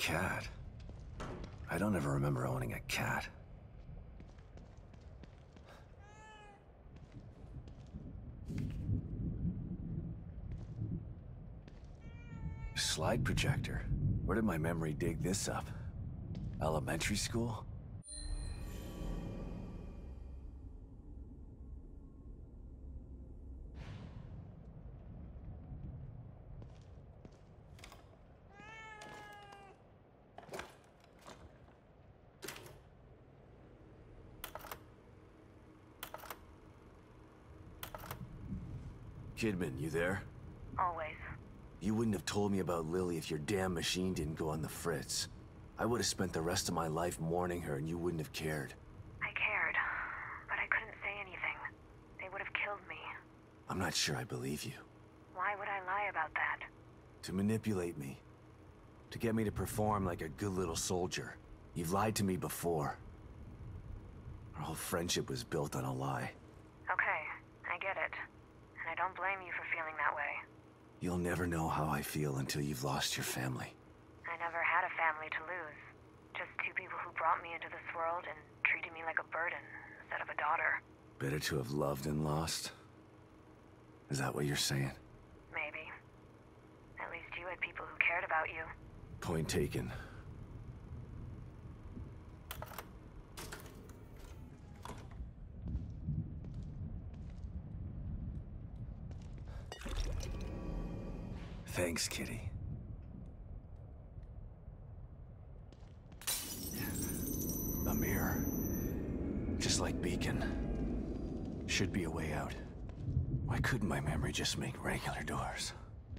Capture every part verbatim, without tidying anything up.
cat. I don't ever remember owning a cat. Slide projector. Where did my memory dig this up? Elementary school? Kidman, you there? Always. You wouldn't have told me about Lily if your damn machine didn't go on the fritz. I would have spent the rest of my life mourning her and you wouldn't have cared. I cared, but I couldn't say anything. They would have killed me. I'm not sure I believe you. Why would I lie about that? To manipulate me. To get me to perform like a good little soldier. You've lied to me before. Our whole friendship was built on a lie. Okay, I get it. And I don't blame you for feeling that way. You'll never know how I feel until you've lost your family. I never had a family to lose. Just two people who brought me into this world and treated me like a burden instead of a daughter. Better to have loved and lost? Is that what you're saying? Maybe. At least you had people who cared about you. Point taken. Thanks, Kitty. A mirror. Just like Beacon. Should be a way out. Why couldn't my memory just make regular doors?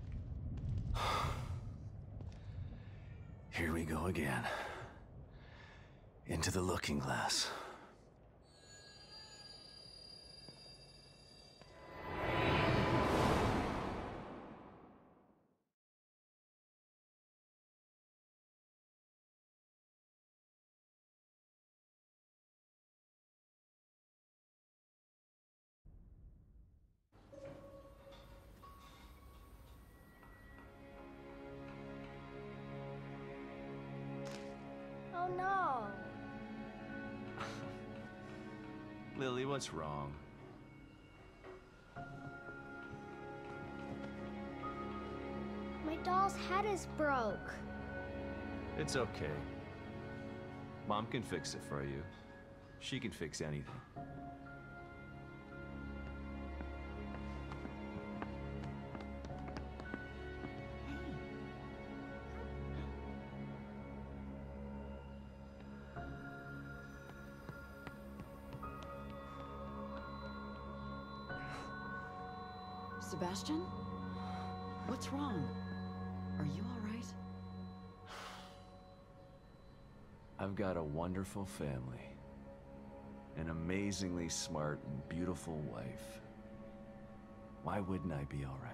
Here we go again. Into the looking glass. Oh no! Lily, what's wrong? My doll's head is broke. It's okay. Mom can fix it for you. She can fix anything. Sebastian? What's wrong? Are you all right? I've got a wonderful family. An amazingly smart and beautiful wife. Why wouldn't I be all right?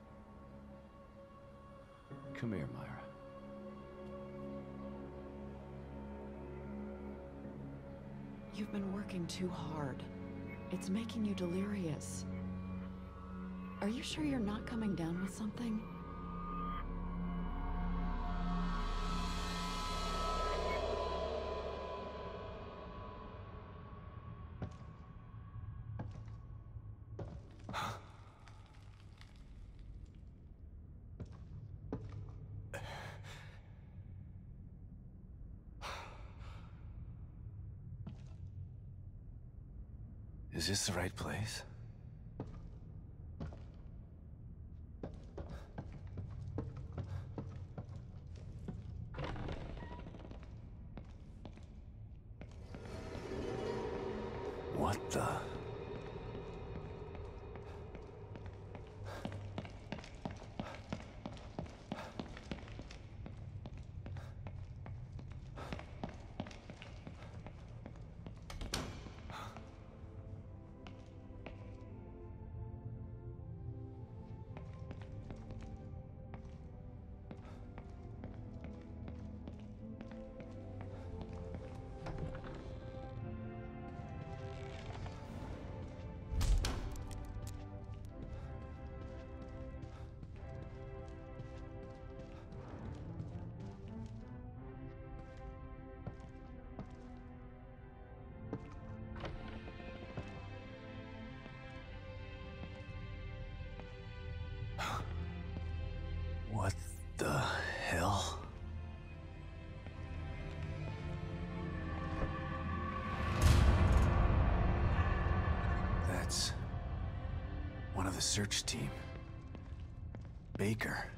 Come here, Myra. You've been working too hard. It's making you delirious. Are you sure you're not coming down with something? Is this the right place? What the? That's one of the search team. Baker.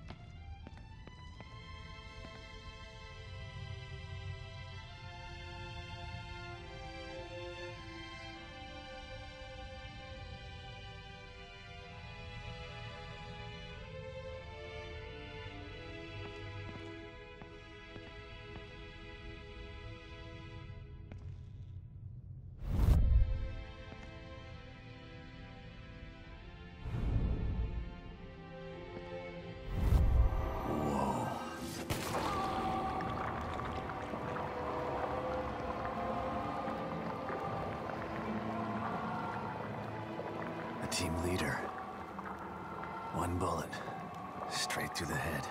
Team leader. One bullet. Straight through the head.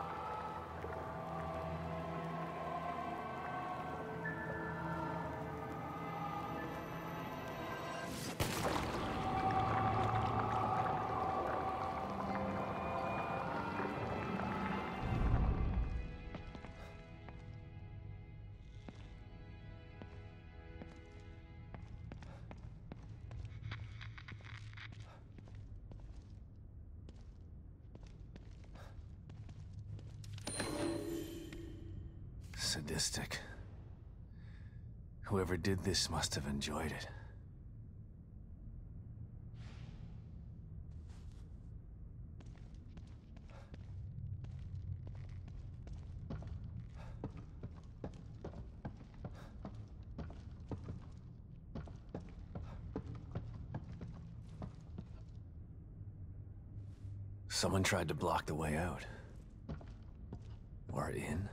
Sadistic. Whoever did this must have enjoyed it. Someone tried to block the way out. Or in?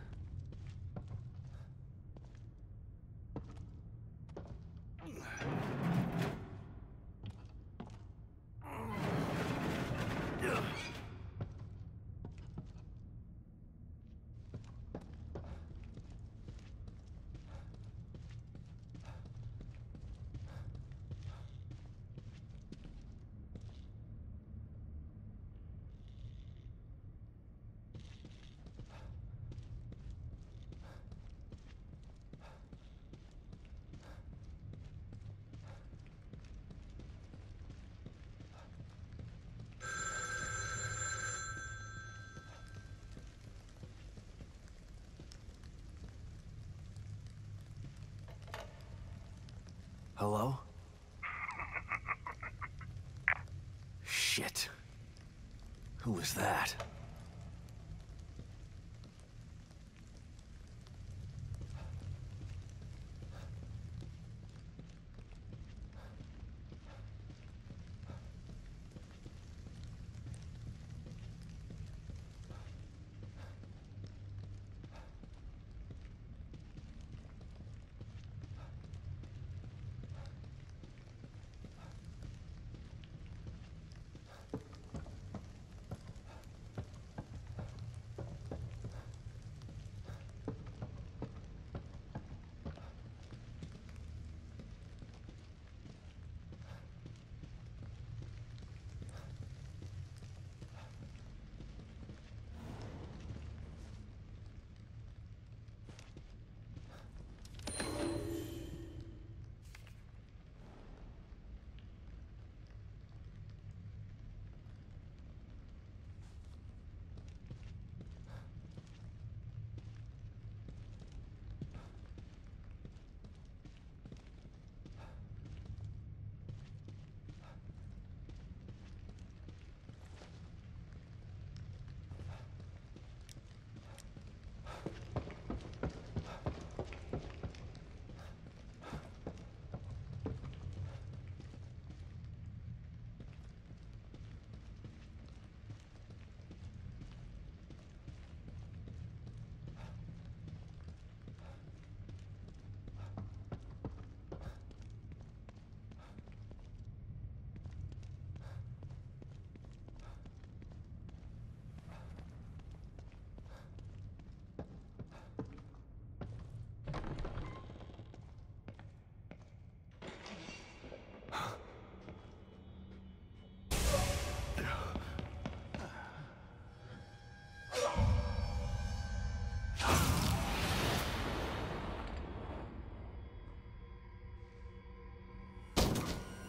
Hello? Shit. Who was that?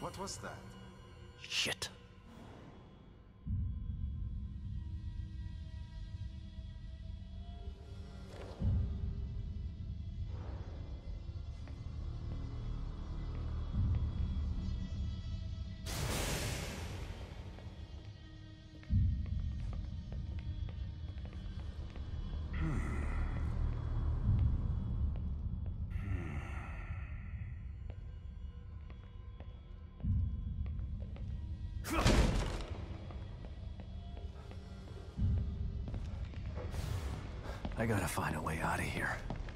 What was that? Shit. I gotta find a way out of here.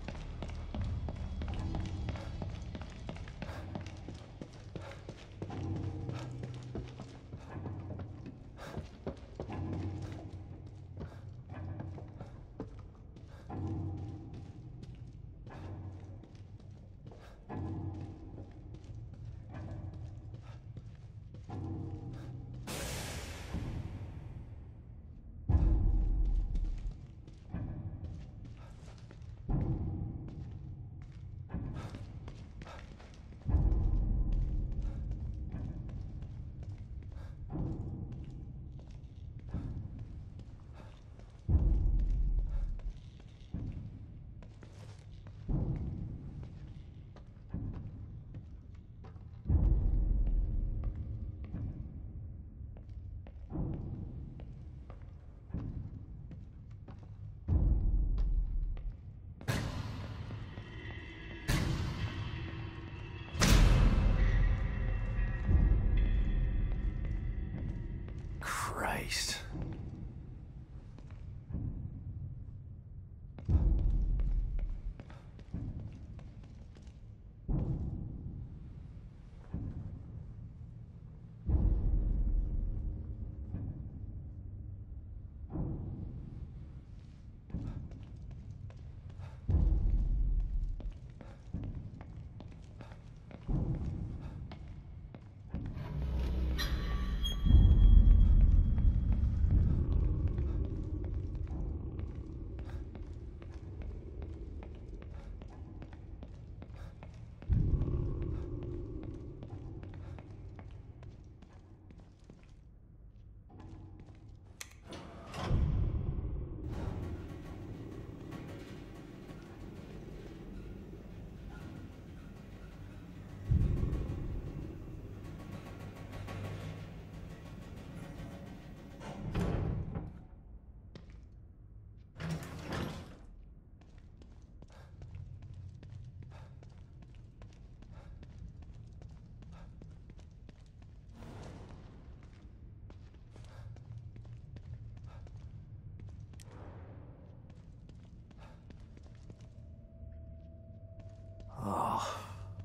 Christ. Oh.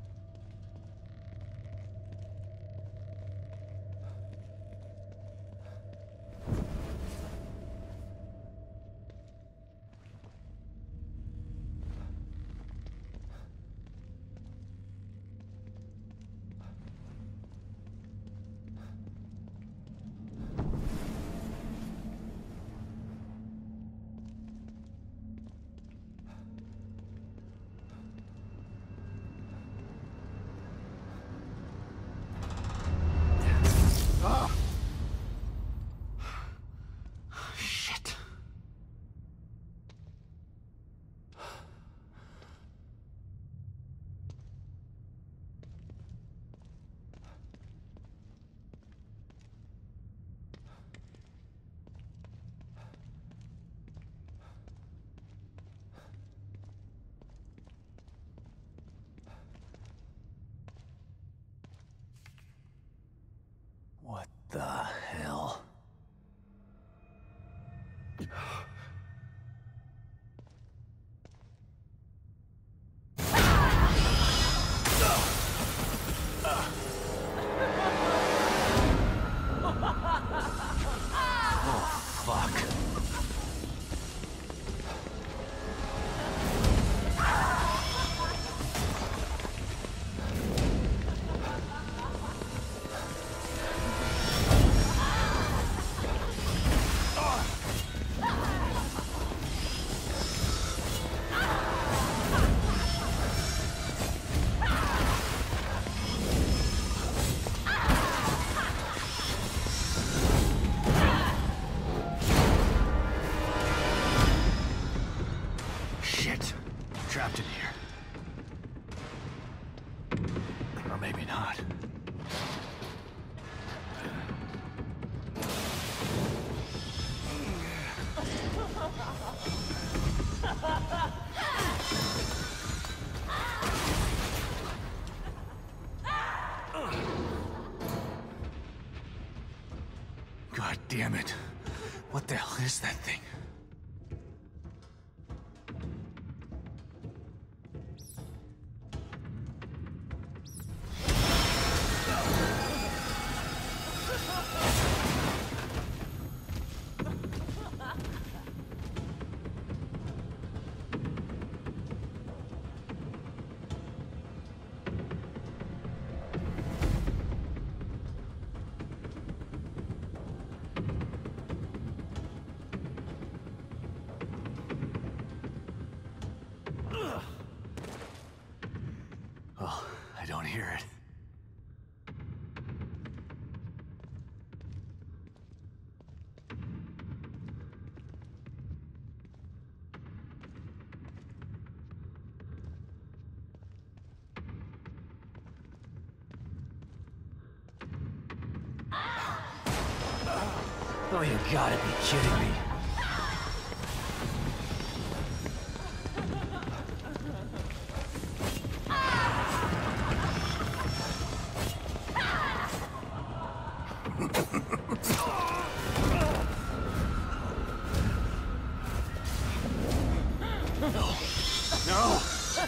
Shit. What the hell? Oh, fuck. not? God damn it. What the hell is that thing? Oh, I don't hear it. Oh, you gotta be kidding me. No!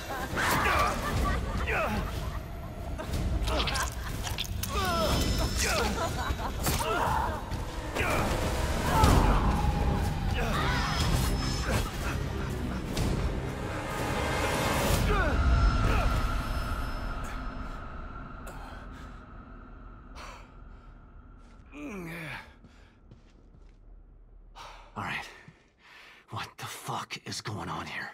All right. What the fuck is going on here?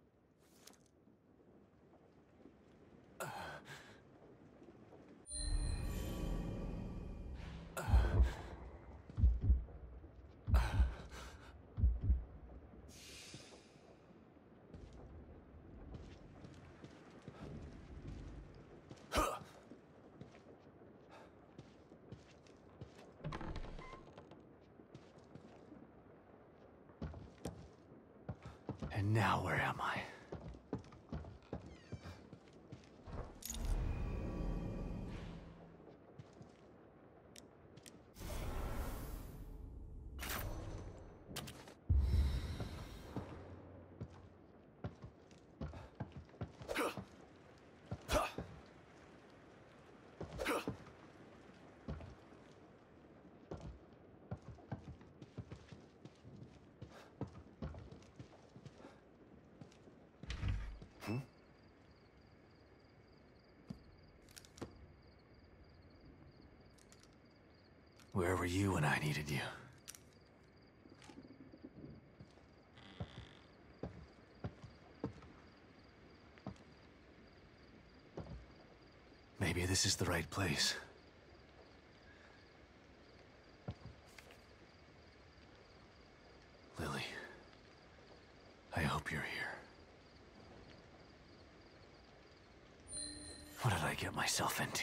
And now where am I? Where were you when I needed you? Maybe this is the right place. Lily, I hope you're here. What did I get myself into?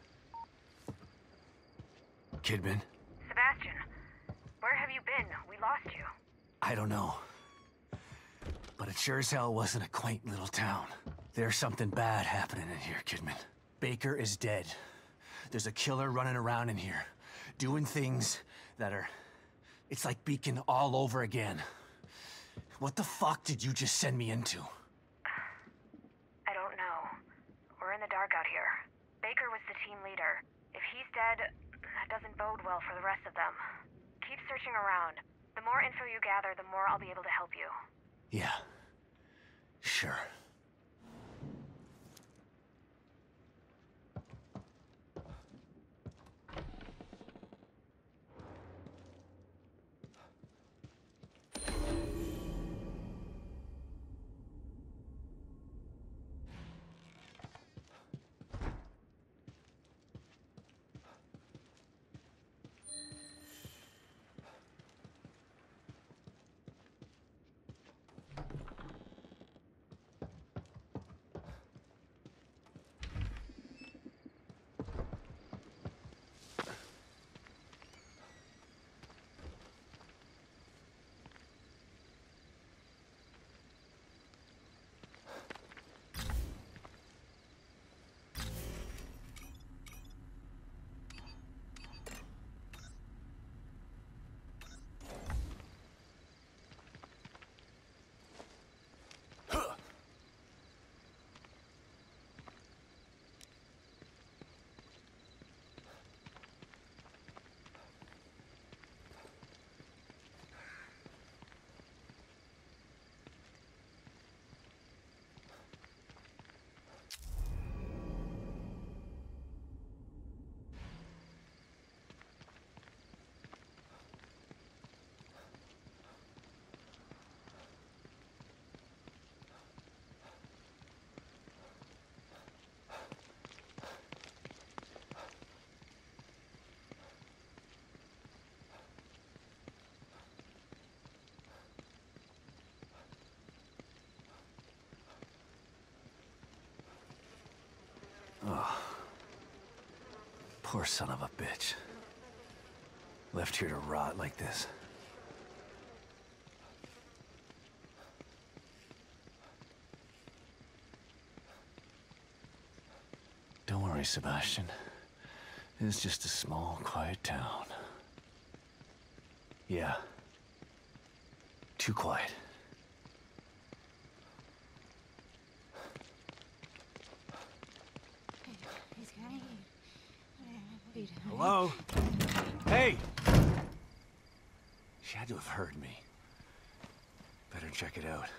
Kidman? Sebastian, where have you been? We lost you. I don't know. But it sure as hell wasn't a quaint little town. There's something bad happening in here, Kidman. Baker is dead. There's a killer running around in here, doing things that are... It's like Beacon all over again. What the fuck did you just send me into? I don't know. We're in the dark out here. Baker was the team leader. If he's dead, that doesn't bode well for the rest of them. Keep searching around. The more info you gather, the more I'll be able to help you. Yeah. Sure. Poor son of a bitch. Left here to rot like this. Don't worry, Sebastian. It's just a small, quiet town. Yeah. Too quiet. Hello? Hey! She had to have heard me. Better check it out.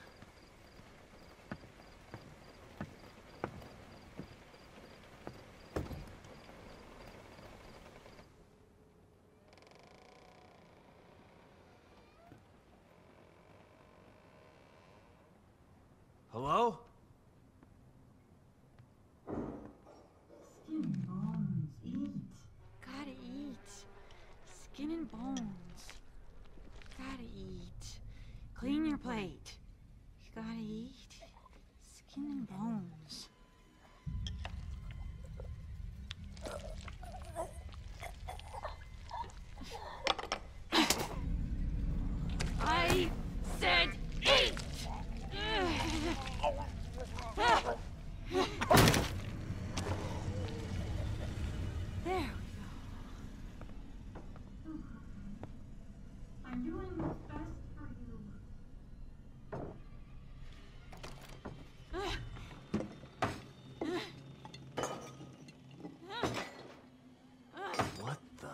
Hello? Skin and bones, eat. Gotta eat. Skin and bones. Gotta eat. Clean your plate. You gotta eat. Skin and bones. I said eat! There we go. I'm doing what's best for you. What the?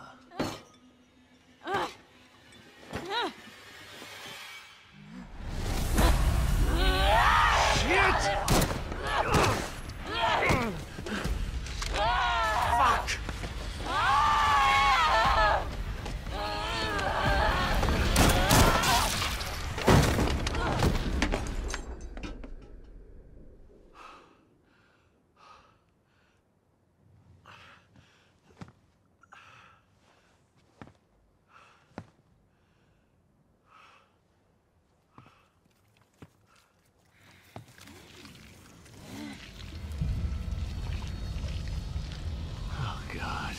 God.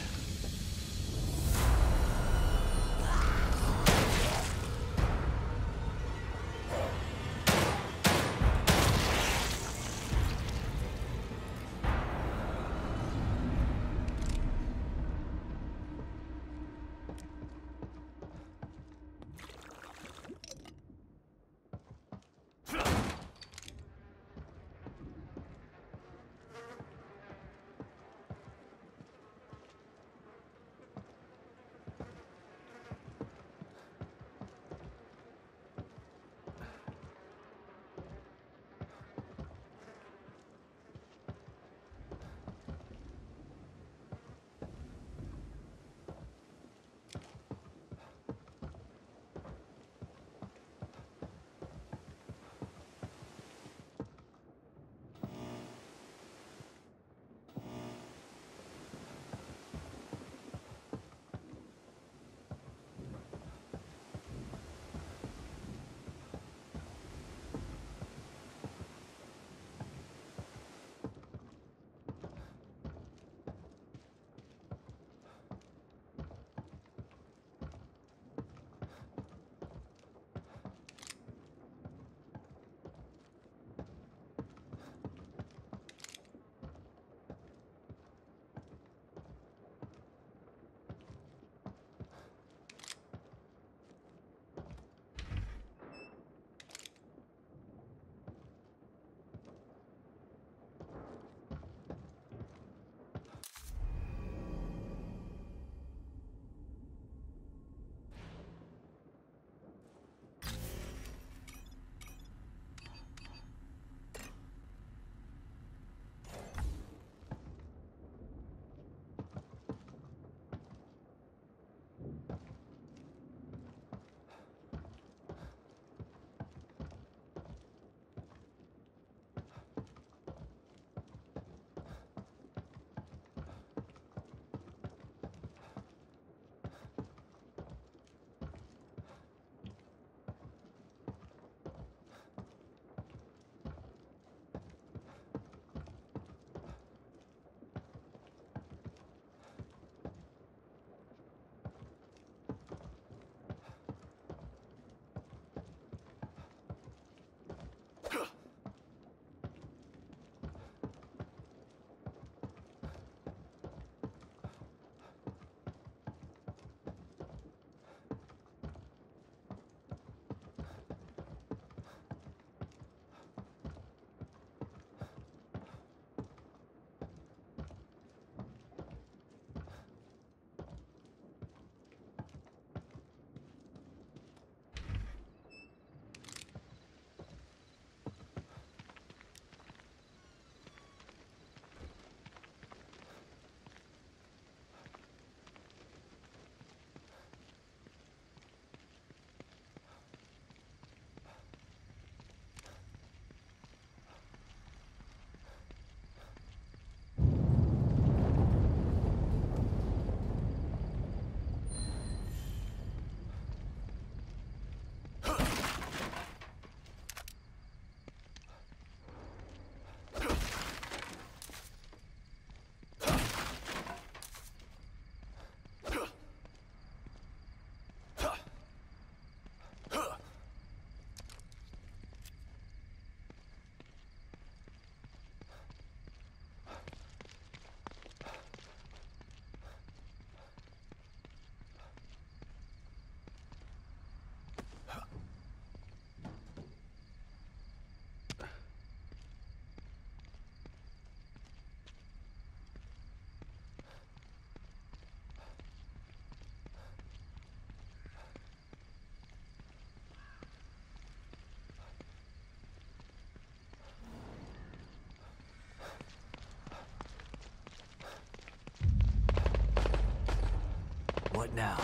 What now?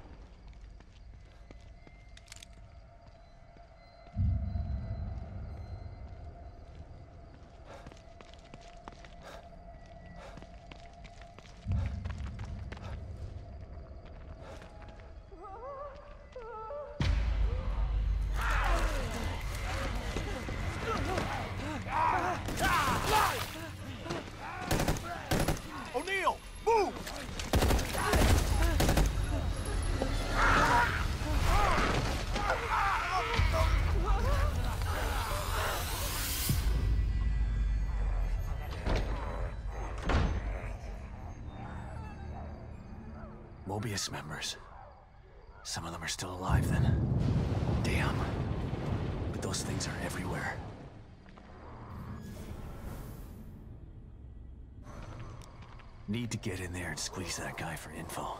O'Neill, move! Mobius members. Some of them are still alive then. Damn. But those things are everywhere. Need to get in there and squeeze that guy for info.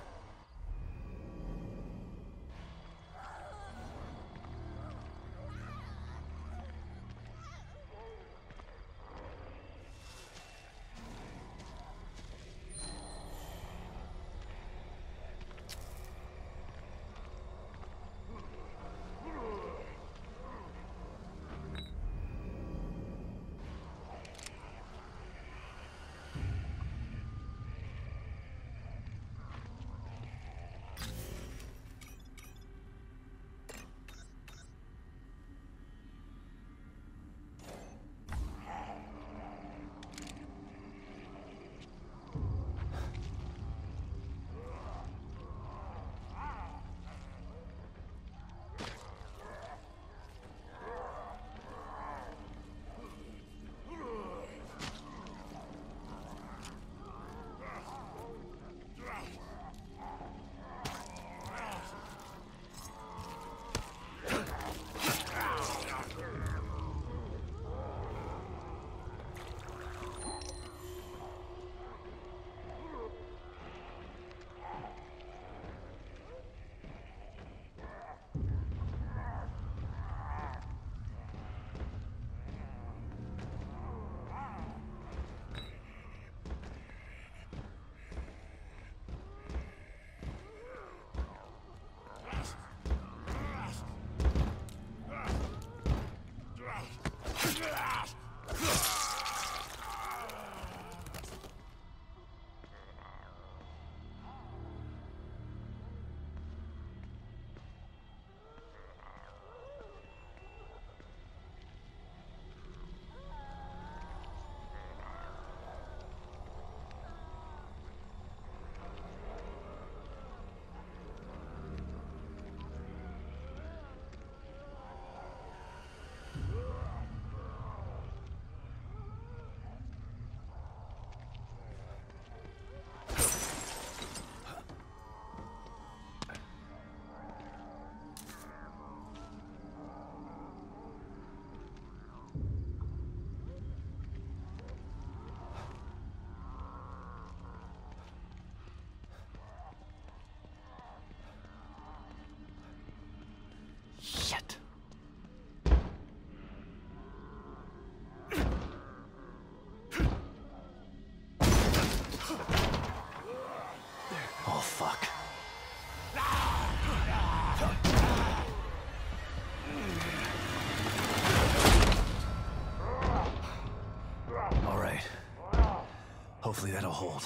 Shit. Oh, fuck. All right. Hopefully that'll hold.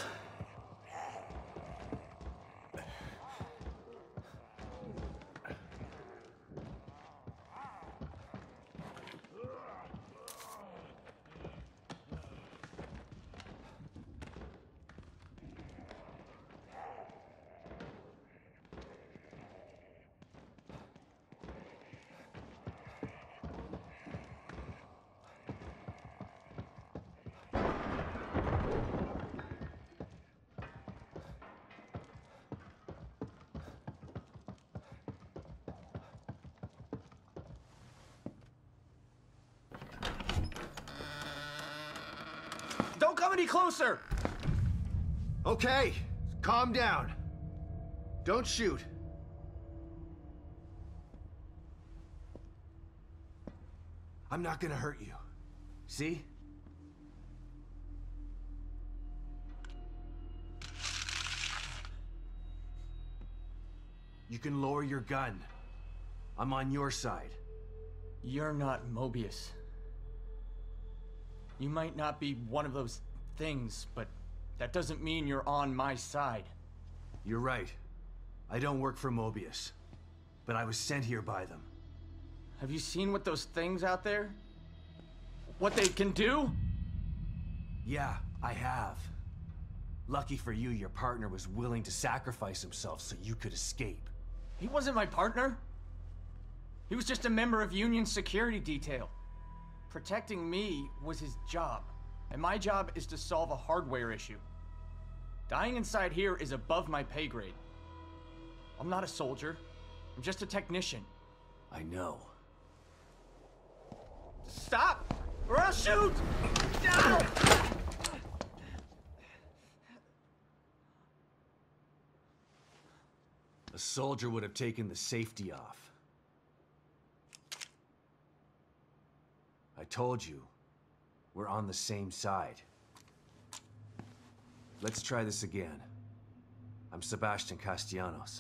Don't come any closer! Okay, calm down. Don't shoot. I'm not gonna hurt you. See? You can lower your gun. I'm on your side. You're not Mobius. You might not be one of those things, but that doesn't mean you're on my side. You're right. I don't work for Mobius. But I was sent here by them. Have you seen what those things out there? What they can do? Yeah, I have. Lucky for you, your partner was willing to sacrifice himself so you could escape. He wasn't my partner. He was just a member of Union security detail. Protecting me was his job, and my job is to solve a hardware issue. Dying inside here is above my pay grade. I'm not a soldier. I'm just a technician. I know. Stop, or I'll shoot! No! A soldier would have taken the safety off. I told you, we're on the same side. Let's try this again. I'm Sebastian Castellanos.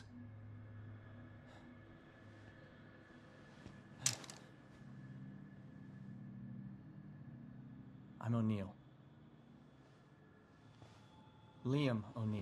I'm O'Neill. Liam O'Neill.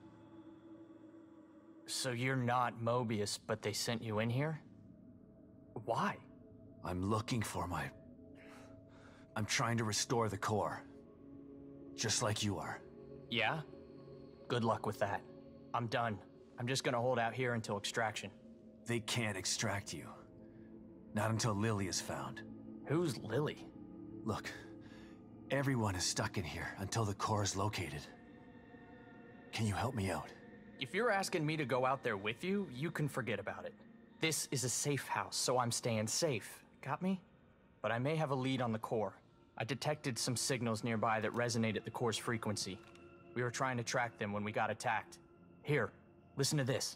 So you're not Mobius, but they sent you in here? Why? I'm looking for my... I'm trying to restore the core. Just like you are. Yeah? Good luck with that. I'm done. I'm just gonna hold out here until extraction. They can't extract you. Not until Lily is found. Who's Lily? Look, everyone is stuck in here until the core is located. Can you help me out? If you're asking me to go out there with you, you can forget about it. This is a safe house, so I'm staying safe. Got me? But I may have a lead on the core. I detected some signals nearby that resonate at the core's frequency. We were trying to track them when we got attacked. Here, listen to this.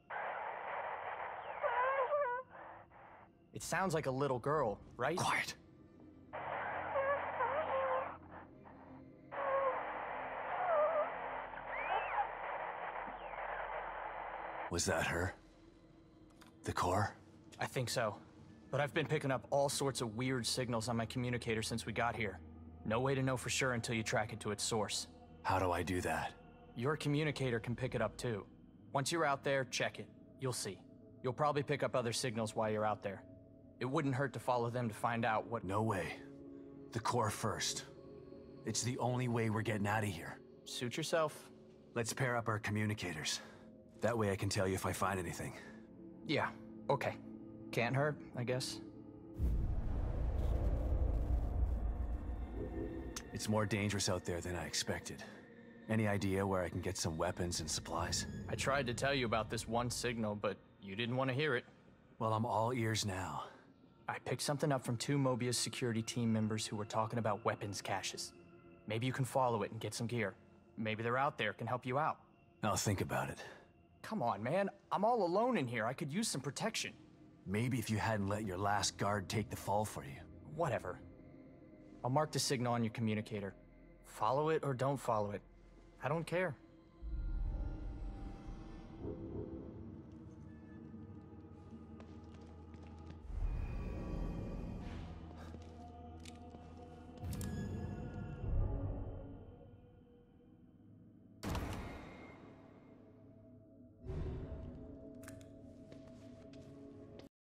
It sounds like a little girl, right? Quiet. Was that her? The core? I think so. But I've been picking up all sorts of weird signals on my communicator since we got here. No way to know for sure until you track it to its source. How do I do that? Your communicator can pick it up too. Once you're out there, check it. You'll see. You'll probably pick up other signals while you're out there. It wouldn't hurt to follow them to find out what... No way. The core first. It's the only way we're getting out of here. Suit yourself. Let's pair up our communicators. That way I can tell you if I find anything. Yeah, okay. Can't hurt, I guess. It's more dangerous out there than I expected. Any idea where I can get some weapons and supplies? I tried to tell you about this one signal, but you didn't want to hear it. Well, I'm all ears now. I picked something up from two Mobius security team members who were talking about weapons caches. Maybe you can follow it and get some gear. Maybe they're out there, can help you out. I'll think about it. Come on, man. I'm all alone in here. I could use some protection. Maybe if you hadn't let your last guard take the fall for you. Whatever. I'll mark the signal on your communicator. Follow it or don't follow it. I don't care.